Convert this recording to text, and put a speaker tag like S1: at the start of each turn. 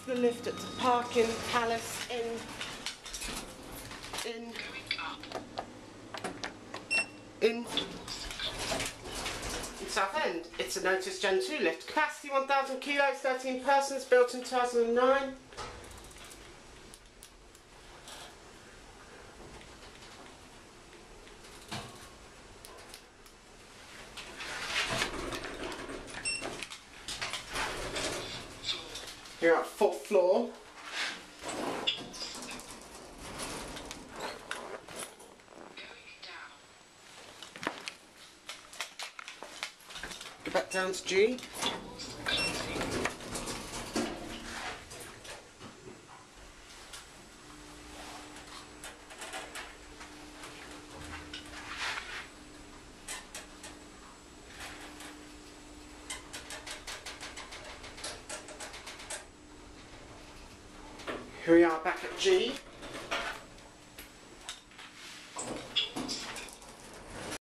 S1: the lift at the Parking Palace in Southend. It's a Notice Gen 2 lift. Capacity 1,000 kilos, 13 persons, built in 2009. You're at 4th floor. Go back down to G. Here we are back at G.